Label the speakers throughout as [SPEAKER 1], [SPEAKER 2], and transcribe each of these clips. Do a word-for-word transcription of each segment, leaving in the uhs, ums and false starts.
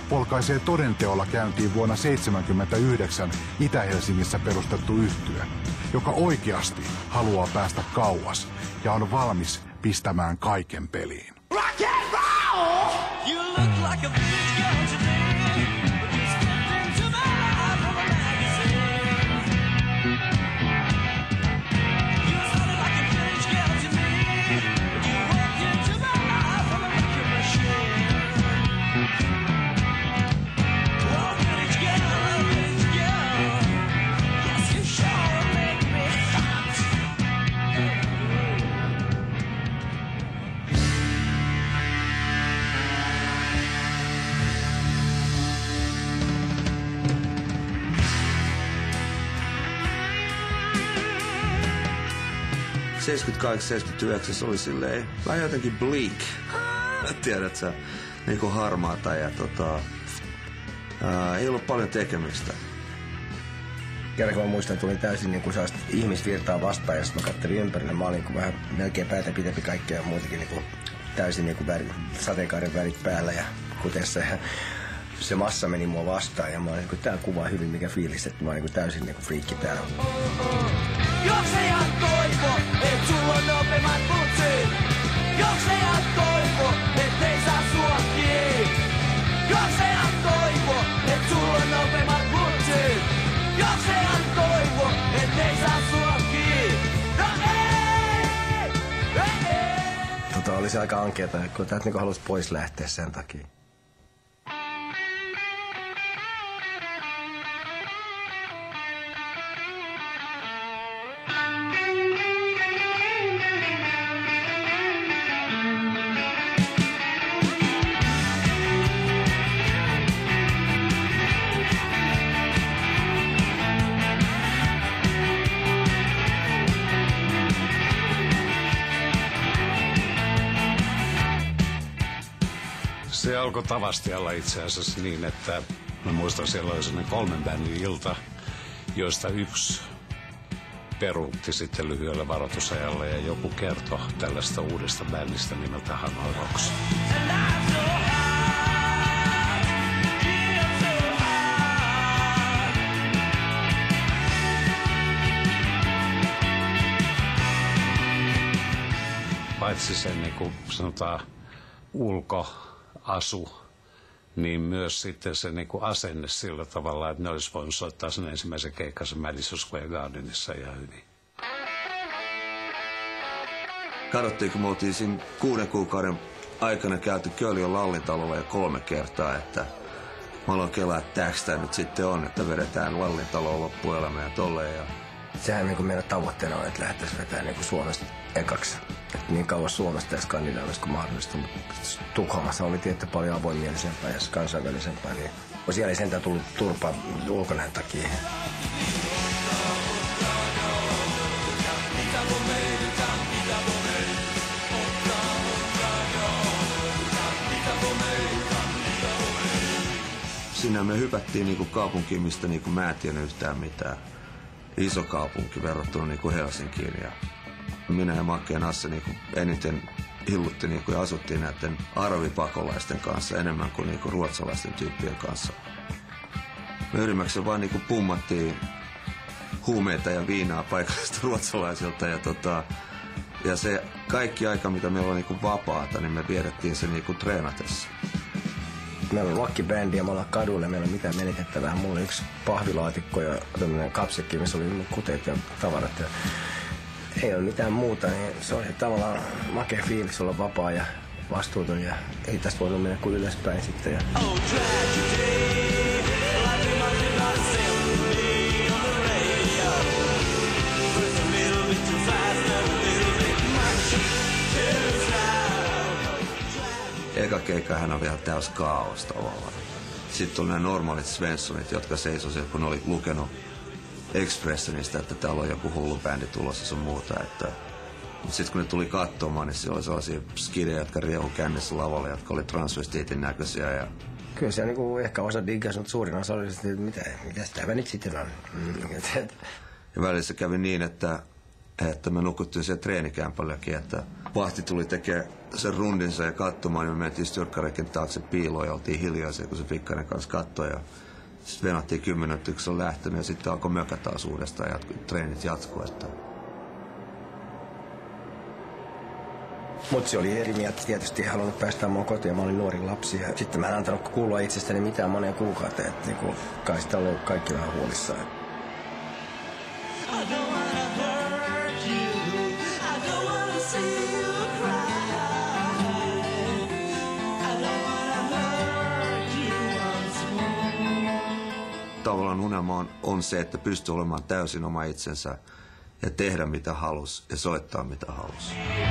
[SPEAKER 1] polkaisee todenteolla käyntiin vuonna seitsemänkymmentäyhdeksän Itä-Helsingissä perustettu yhtye, joka oikeasti haluaa päästä kauas ja on valmis pistämään kaiken peliin.
[SPEAKER 2] Rock and roll! You look like a bitch girl to me. You stepped into my life from a magazine. You sounded like a bitch girl to me. You walked into my life from a record machine. Oh, bitch girl, bitch girl. Yes, you sure make me hot.
[SPEAKER 3] seitsemänkymmentäkahdeksan seitsemänkymmentäyhdeksän se oli silleen vähän jotenkin bleak, tiedät sä, niinku harmaata ja tota, ää, ei ollut paljon tekemistä.
[SPEAKER 4] Kerran kun mä muistan, tulin täysin niin kuin sellaista ihmisvirtaa vastaan ja sitten mä katselin ympärille. Mä olin niin vähän melkein päätä pitempi kaikkea ja muutenkin niin kuin täysin niin kuin väri, sateenkaaren värit päällä ja kutessa. Ja se massa meni mua vastaan ja mä olin niin kuin, tää kuvaa hyvin mikä fiilis, että mä olin niin kuin täysin niin kuin friikki täällä.
[SPEAKER 2] Juoksejan toivo, et sulla on nopeammat putsit. Juoksejan toivo, ettei saa sua kiinni. Juoksejan toivo, et sulla on nopeammat putsit. Juoksejan toivo, ettei saa sua kiinni. No ei, ei, ei.
[SPEAKER 4] Tota oli se aika ankeeta, kun täältä niin halusi pois lähteä sen takia.
[SPEAKER 5] Se alkoi Tavastialla itse asiassa niin, että mä muistan siellä oli sellainen kolmen bändin ilta, joista yksi peruutti sitten lyhyellä varoitusajalla ja joku kertoi tällaista uudesta bändistä nimeltä Hanoi Rocks. Paitsi sen niin kuin sanotaan ulkoasu, niin myös sitten se niin kuin asenne sillä tavalla, että ne olisi voinut soittaa sen ensimmäisen keikkansa Madison Square Gardenissa ihan hyvin.
[SPEAKER 3] Katsottiin, kun me oltiin siinä kuuden kuukauden aikana käyty Köljon Lallintalolla jo kolme kertaa, että mä aloin kelaa, että tääks tää nyt sitten on, että vedetään Lallintaloon loppuelämä ja tolleen. Ja...
[SPEAKER 4] Sehän niin kuin meidän tavoitteena on, että lähdettäisiin vetämään niin kuin Suomesta ekaksi. Että niin kauan Suomesta ja Skandinaavista kuin mahdollista. Tukholmassa oli tietty paljon avoimielisempää ja kansainvälisempää. Niin siellä ei sentään tullut turpaa ulkonäön takia.
[SPEAKER 3] Siinä me hypättiin niinku kaupunkiin, mistä niinku mä en tiennyt yhtään mitään. Iso kaupunki verrattuna niinku Helsinkiin. Ja minä ja Makke ja Nasse niinku eniten hillutti niinku ja asuttiin näiden arabipakolaisten kanssa enemmän kuin niinku ruotsalaisten tyyppien kanssa. Me ylimmäkseen vaan niinku pummattiin huumeita ja viinaa paikallisilta ruotsalaisilta. Ja, tota, ja se kaikki aika, mitä meillä on niinku vapaata, niin me vietettiin se niinku treenatessa.
[SPEAKER 4] Meillä on rockibändi ja me ollaan kadulla, meillä on mitään menetettävää. Mulla oli yksi pahvilaatikko ja tämmöinen kapsekki, missä oli kuteet ja tavarat. Ja ei ole mitään muuta, niin se oli tavallaan makea fiilis olla vapaa ja vastuuton ja ei tästä voinut mennä kuin ylöspäin sitten. Ja...
[SPEAKER 3] Eka keikkahan on vielä täys kaos tavallaan. Sitten on nämä normaalit Svenssonit, jotka seisoi siellä, kun oli lukenut Expressionista, että täällä on joku hullu bändi tulossa ja sun muuta. Että... Sitten kun ne tuli katsomaan, niin siellä oli sellaisia skidejä, jotka riehu kännessä lavalle, jotka oli transvestiitin näköisiä. Ja...
[SPEAKER 4] Kyllä se niin ehkä osa diggasi, mutta suurin osa oli, että mitä, mitä tämä nyt sitten on.
[SPEAKER 3] Ja välissä kävi niin, että että me nukuttiin siellä treenikämpälläkin, että vahti tuli tekemään sen rundinsa ja katsomaan, niin me mentiin styrkkareikin taakse piiloon ja oltiin hiljaisia, kun se Fikkanen kanssa katsoi. Ja sitten venattiin kymmenen, että yksi on lähtenyt ja sitten alkoi mökä taas uudestaan ja treenit jatkuu. Että...
[SPEAKER 4] Mutsi oli eri mieltä, tietysti ei halunnut päästää mua kotiin, mä olin nuori lapsi. Ja sitten mä en antanut kuulua itsestäni mitään moneen kuukauteen, että niin kai sitä oli kaikki vähän huolissaan.
[SPEAKER 3] Tavallaan unelma on, on se, että pystyy olemaan täysin oma itsensä ja tehdä mitä halus ja soittaa mitä halus.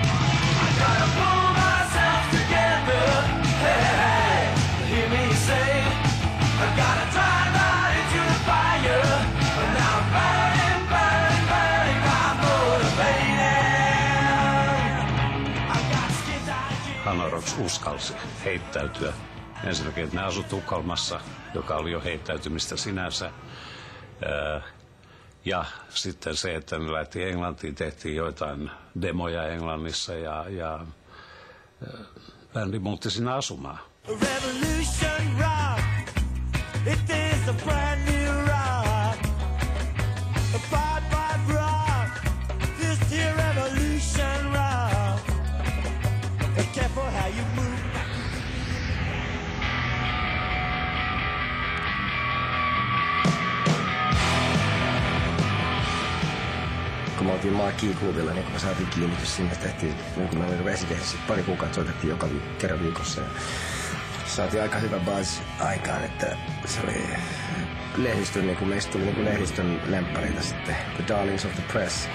[SPEAKER 5] Hanoi Rocks uskalsi heittäytyä. Ensinnäkin, että ne asui Tukholmassa, joka oli jo heittäytymistä sinänsä. Ja sitten se, että ne lähti Englantiin, tehtiin joitain demoja Englannissa ja, ja bändi muutti sinne asumaan.
[SPEAKER 2] Revolution rock, it is a brand new rock. A bad, bad rock, this here revolution rock. Be careful how you move.
[SPEAKER 4] Kun me oltiin Marquee-klubilla, niin kun me saatiin kiinnitys sinne, tehtiin, niin kun me oli residenssi, sitten pari kuukautta soitettiin joka vi- kerran viikossa. Ja saatiin aika hyvä buzz aikaan, että se oli lehdistön, niin kuin meistä tuli niin kuin lehdistön lämpäreitä sitten, The Darlings of the Press.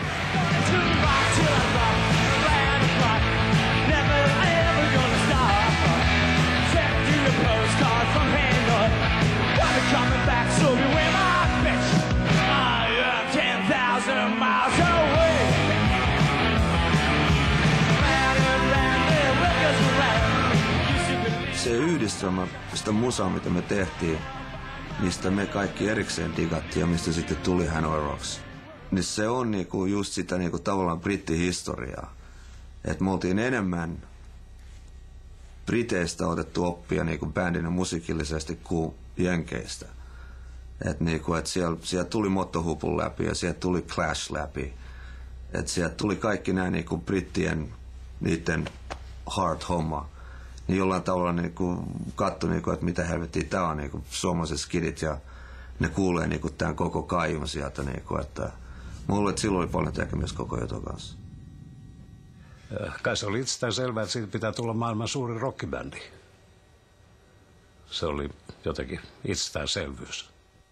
[SPEAKER 3] Se yhdistelmä, sitä musaa, mitä me tehtiin, mistä me kaikki erikseen digattiin ja mistä sitten tuli Hanoi Rocks, niin se on niinku just sitä niinku tavallaan brittihistoriaa. Että me oltiin enemmän Briteistä otettu oppia niinku bändinä musiikillisesti kuin Jenkeistä. Että niinku, et siellä, siellä tuli Mottohupun läpi ja sieltä tuli Clash läpi. Että sieltä tuli kaikki nämä niinku brittien, niiden hard-homma. Niin jollain tavalla niinku katsoi, niinku, että mitä helvettiä tää on, niinku, suomalaiset skidit ja ne kuulee niinku, tämän koko kaivon sieltä. Niinku, että mä luulen, että silloin oli paljon tekemistä koko jutun kanssa.
[SPEAKER 5] Kai se oli itsestään selvää, että siitä pitää tulla maailman suurin rockibändi. Se oli jotenkin itsestäänselvyys.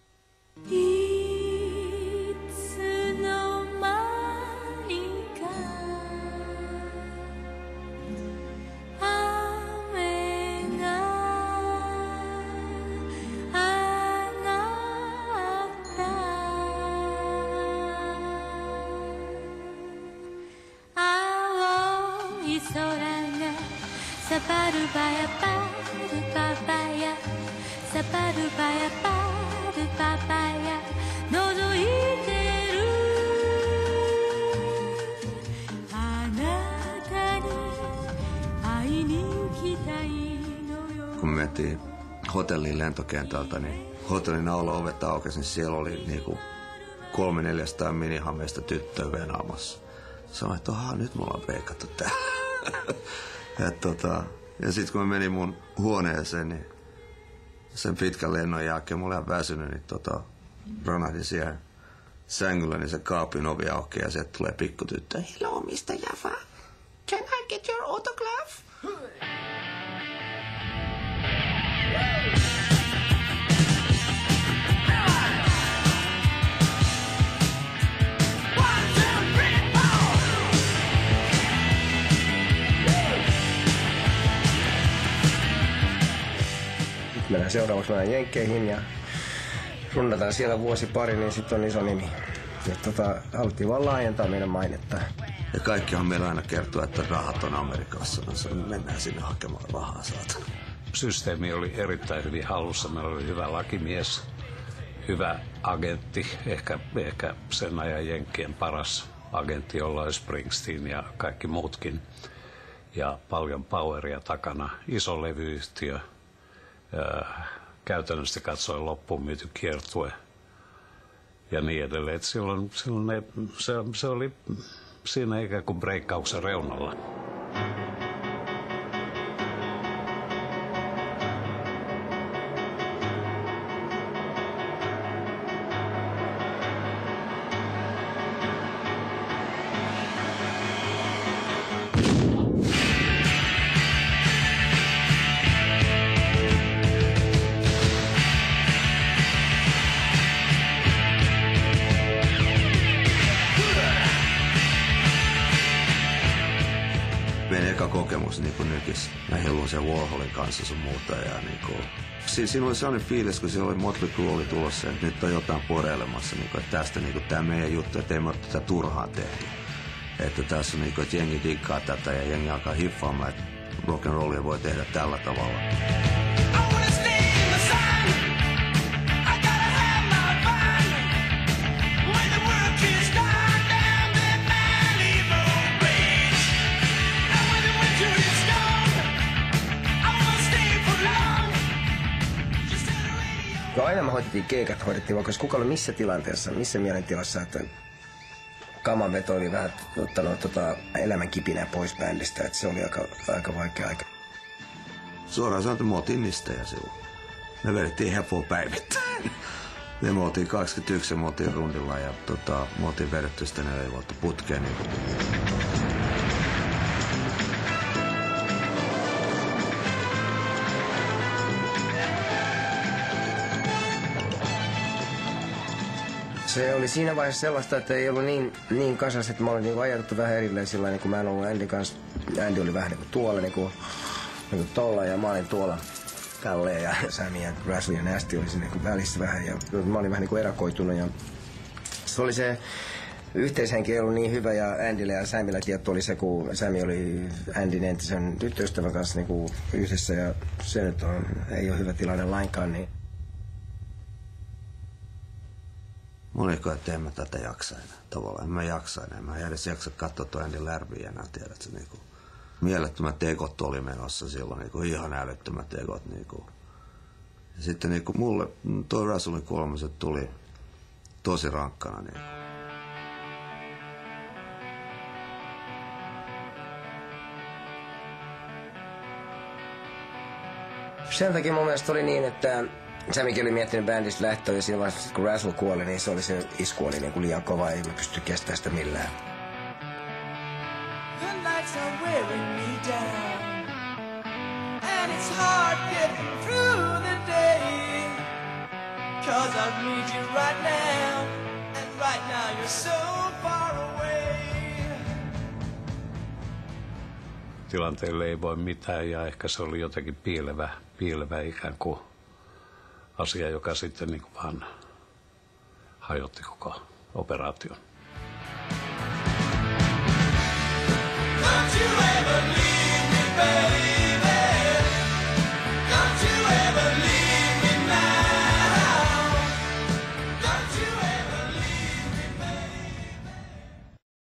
[SPEAKER 3] Kun me mentiin hotelliin lentokentältä, niin hotellin aula-ovet aukesi, niin siellä oli niinku kolme neljästä minihameista tyttöä venaamassa. Sanoin, että ohaa, nyt me ollaan veikattu täällä. ja tota, ja sitten kun mä menin mun huoneeseen, niin sen pitkän lennon jälkeen mulla ihan väsynyt, niin tota, ronahdin siellä sängyllä, niin se kaapin ovi auki ja sieltä tulee pikkutyttö. Hello, mister Jaffa. Can I get your autograph?
[SPEAKER 4] Mennään seuraavaksi mennään Jenkkeihin ja runnataan siellä vuosi pari, niin sitten on iso nimi. Ja tota, haluttiin vaan laajentaa meidän mainetta.
[SPEAKER 3] Ja kaikkihan meillä aina kertoo, että rahat on Amerikassa. No, mennään sinne hakemaan rahaa, saatana.
[SPEAKER 5] Systeemi oli erittäin hyvin hallussa. Meillä oli hyvä lakimies, hyvä agentti, ehkä, ehkä sen ajan Jenkkien paras. agentti, jolla oli Springsteen ja kaikki muutkin. Ja paljon poweria takana. Iso levyyhtiö. Käytännössä katsoen loppuun myyty kiertue. Ja niin edelleen. Et silloin silloin ne, se, se oli siinä ikään kuin breikkauksen reunalla.
[SPEAKER 3] Meidän eka kokemus niin nykis. Mä hilluin sen Warholin kanssa sun muuta. Ja, niin kuin, si- siinä oli sellainen fiilis, kun siellä oli Motley Crue oli tulossa, että nyt on jotain poreilemassa. Niin kuin, että tästä niin kuin, tämä meidän juttu, että ei me ole tätä turhaan tehty. Että tässä on niin kuin, että jengi diggaa tätä ja jengi alkaa hiffaamaan, että rock'n'rollia voi tehdä tällä tavalla.
[SPEAKER 4] No aina me hoidettiin keikat, hoidettiin vaikka kuka oli missä tilanteessa, missä mielentilassa, että kaman veto oli vähän ottanut tota elämän kipinää pois bändistä, että se oli aika, aika vaikea aika.
[SPEAKER 3] Suoraan sanoen, me oltiin nistejä silloin. Me vedettiin hefoa päivittäin. Me oltiin kaksikymmentäyksi ja me oltiin rundilla ja tota, me oltiin vedetty sitä neljä vuotta putkeen. Niin
[SPEAKER 4] Se oli siinä vaiheessa sellaista, että ei ollut niin, niin kasas, että mä olin niin ajatettu vähän erilleen sillä niin kun mä en ollut Andyn kanssa. Andy oli vähän niin kuin tuolla, niin kuin, niin kuin tolla ja mä olin tuolla tälleen ja Sammy ja Russell ja Nasty oli siinä niin välissä vähän ja mä olin vähän niin kuin erakoitunut ja se oli se yhteishenki ei ollut niin hyvä ja Andyllä ja Sammyllä tietty oli se, kun Sammy oli Andyn entisen tyttöystävän kanssa niin kuin yhdessä ja se nyt on, ei ole hyvä tilanne lainkaan. Niin.
[SPEAKER 3] Moniko, että en mä tätä jaksa enää. Tavallaan en mä jaksa enää. Mä en edes jaksa katsoa tuon Andy Lärviä enää, tiedätkö, niinku. Mielettömät tekot oli menossa silloin, niinku ihan älyttömät tekot, niinku. Ja sitten niinku mulle, toi Russellin kolmoset tuli tosi rankkana, niinku.
[SPEAKER 4] Sen takia mun mielestä oli niin, että Sammykin oli miettinyt bändistä lähtöä ja siinä vaiheessa, kun Russell kuoli, niin se oli se isku oli niin kuin liian kova, ei mä pysty kestämään sitä millään.
[SPEAKER 5] Tilanteelle ei voi mitään ja ehkä se oli jotenkin piilevä, piilevä ikään kuin asia, joka sitten niin kuin vaan hajotti koko operaation.
[SPEAKER 2] Don't you ever leave.